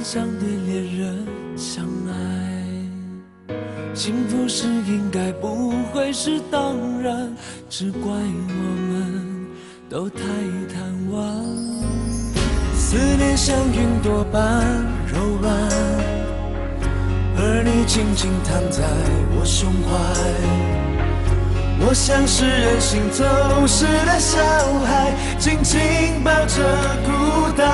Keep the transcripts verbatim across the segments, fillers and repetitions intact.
想对恋人相爱。幸福是应该，不会是当然，只怪我们都太贪玩。思念像云朵般柔软，而你静静躺在我胸怀。我像是任性走失的小孩，紧紧抱着孤单。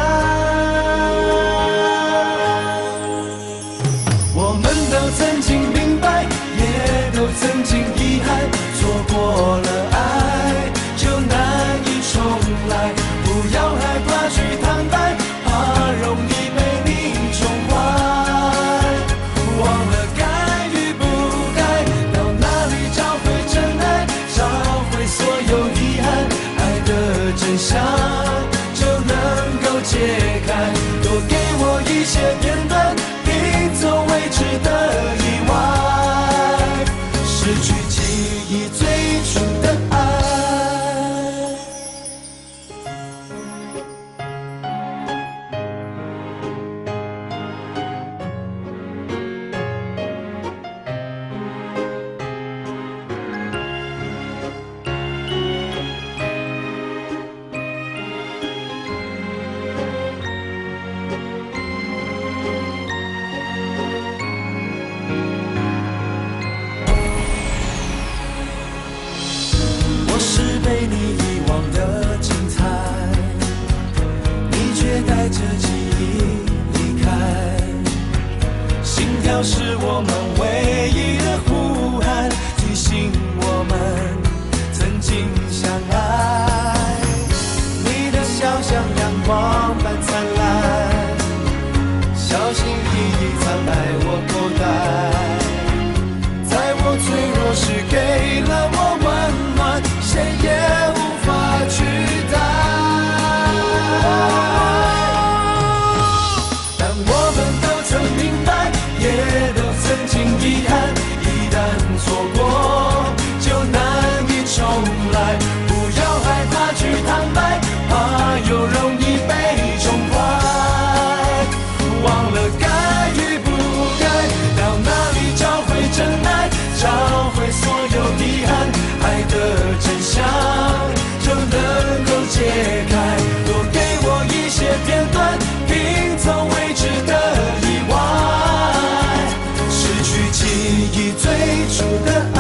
我们都曾经明白，也都曾经遗憾，错过了爱就难以重来。不要害怕去坦白，怕容易被你宠坏。忘了该与不该，到哪里找回真爱，找回所有遗憾，爱的真相就能够解开。多给我一些片段，拼凑未知的意外，失去记忆最初的爱。我是被你遗忘的精彩，你却带着记忆离开。心跳是我们唯一的呼喊，提醒我们曾经相爱。你的笑像阳光般灿烂，小心翼翼藏在我口袋，在我脆弱时给了我温暖，谁也无法取代。但我们都曾明白，也都曾经遗憾，一旦错过就难以重来。不要害怕去坦白，怕又容易被宠坏。忘了该与不该，到哪里找回真爱，找回所有遗憾，爱的真相就能够解开。多给我一些片段，拼凑未知的意外，失去记忆最初的